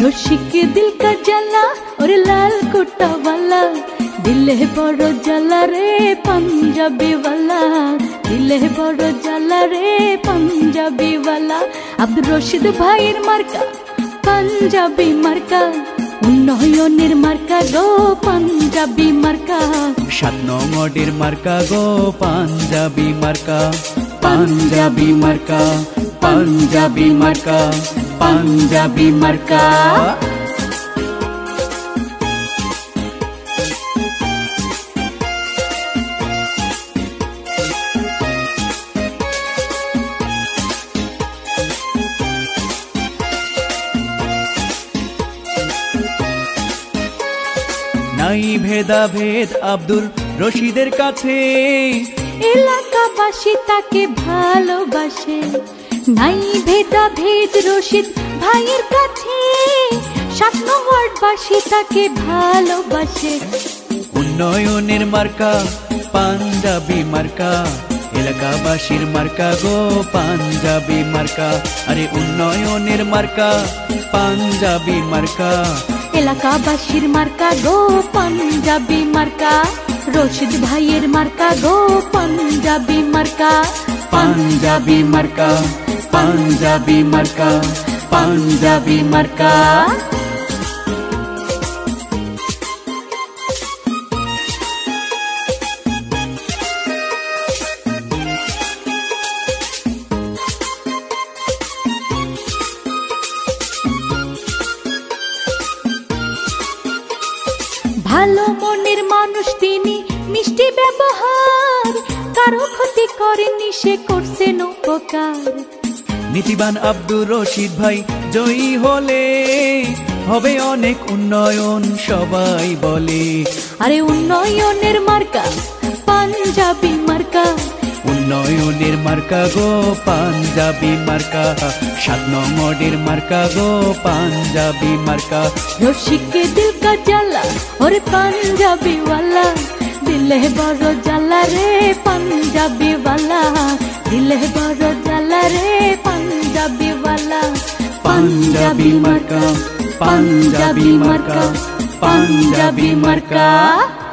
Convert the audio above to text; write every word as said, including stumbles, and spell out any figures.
रसिक दिल का जला और लाल कुर्ता वाला, दिल है बड़ो जला रे पंजाबी वाला, दिल है बड़ो जला रे पंजाबी वाला। আব্দুর রশিদ ভাইয়ের মার্কা পাঞ্জাবি মার্কা, উন্নয়নের মার্কা গো পাঞ্জাবি মার্কা, সাত নম্বরের মার্কা গো পাঞ্জাবি মার্কা, পাঞ্জাবি মার্কা, পাঞ্জাবি মার্কা, পাঞ্জাবি মার্কা। নাই ভেদা ভেদ আব্দুর রশিদের কাছে, এলাকাবাসী তাকে ভালোবাসে। নাই ভেদা ভেদ রশিদ ভাইয়ের কাছে, সাত নম্বরবাসী তাকে ভালোবাসে। উন্নয়নের মার্কা পাঞ্জাবি মার্কা, এলাকাবাসীর মার্কা গো পাঞ্জাবি মার্কা, আরে উন্নয়নের মার্কা পাঞ্জাবি মার্কা, এলাকাবাসীর মার্কা গো পাঞ্জাবি মার্কা, রশিদ ভাইয়ের মার্কা গো পাঞ্জাবি মার্কা, পাঞ্জাবি মার্কা, পাঞ্জাবি মার্কা, পাঞ্জাবি মার্কা। ভালো মনের মানুষ তিনি, মিষ্টি ব্যবহার, কারো ক্ষতি করেননি, সে করছেন উপকার। নীতিবান আব্দুর রশিদ ভাই জয়ী হলে হবে অনেক উন্নয়ন সবাই বলে, আরে উন্নয়নের মার্কা পাঞ্জাবি মার্কা, উন্নয়নের মার্কা গো পাঞ্জাবি মার্কা, সাত নম্বরের মার্কা গো পাঞ্জাবি মার্কা। রশিক দিল কা জ্বালা ওরে পাঞ্জাবি वाला, दिल है बड़ो জ্বালা রে পাঞ্জাবি वाला, दिल है बड़ो জ্বালা রে পাঞ্জাবি वाला। পাঞ্জাবি মার্কা, পাঞ্জাবি মার্কা, পাঞ্জাবি মার্কা।